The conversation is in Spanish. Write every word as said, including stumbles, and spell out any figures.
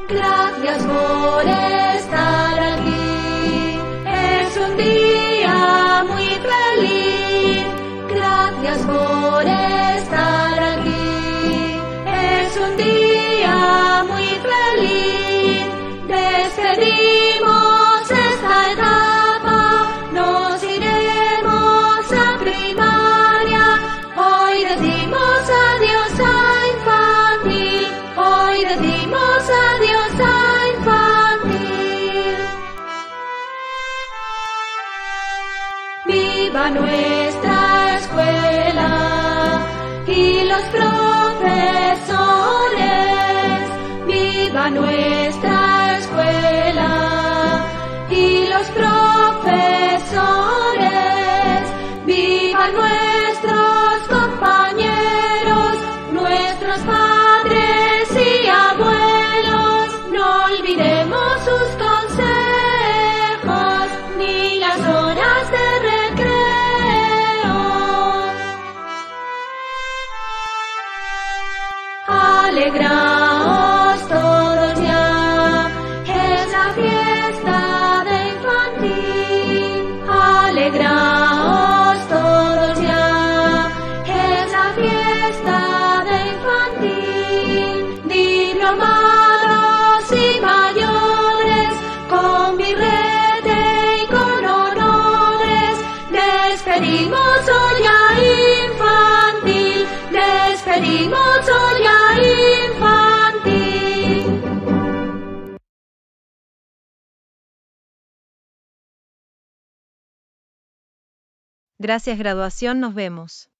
Gracias por estar aquí. Es un día muy feliz. Gracias por estar aquí. Es un día muy feliz. Despedimos esta etapa. Nos iremos a primaria. Hoy decimos adiós a infantil. Hoy decimos adiós a infantil. Viva nuestra escuela y los profesores. Viva nuestra escuela y los profesores. Viva nuestros compañeros, nuestros padres y abuelos. No olvidemos sus consejos ni las horas de recreo. Alegraos todos ya, es la fiesta de infantil. Alegraos todos ya, es la fiesta de infantil. Diplomados y mayores, con birrete y con honores, despedimos hoy a infantil. Despedimos hoy a infantil. Gracias, graduación, nos vemos.